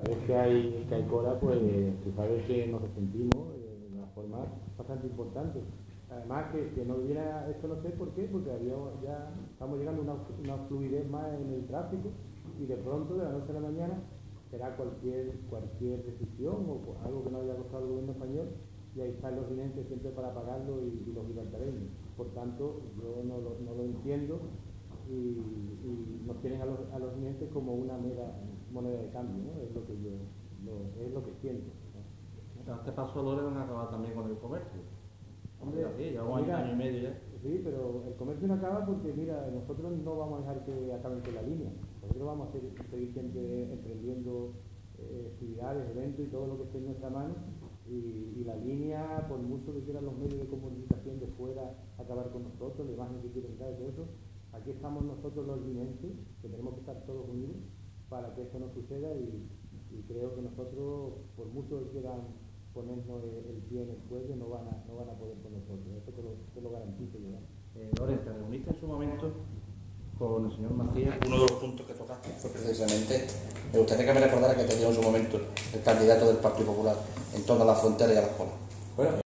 vez que hay cola, pues tú sabes que nos resentimos de una forma bastante importante. Además que no viera esto, no sé por qué, porque ya estamos llegando a una fluidez más en el tráfico y de pronto, de la noche a la mañana, será cualquier decisión o algo que no haya costado al gobierno español y ahí están los videntes siempre para pagarlo y los gibraltareños. Por tanto, yo no lo entiendo y nos tienen a los videntes como una mera moneda de cambio, ¿no? Es lo que es lo que siento, ¿no? A este paso Lore van a acabar también con el comercio. Hombre, Sí, llevamos año y medio ya. Sí, pero el comercio no acaba porque, mira, nosotros no vamos a dejar que acaben con la línea. Nosotros vamos a seguir siempre emprendiendo actividades, eventos y todo lo que esté en nuestra mano. Y la línea, por mucho que quieran los medios de comunicación de fuera acabar con nosotros, la imagen que quieren dar y todo eso, aquí estamos nosotros los linenses, que tenemos que estar todos unidos para que eso no suceda y creo que nosotros, por mucho que quieran ponernos el pie en el cuello, no van a poder con nosotros. Eso te lo garantizo yo. Lore, te reuniste en su momento con el señor Macías. Uno de los puntos que tocaste fue precisamente, me gustaría que me recordara que tenía en su momento el candidato del Partido Popular en toda la frontera y a las colas. Bueno,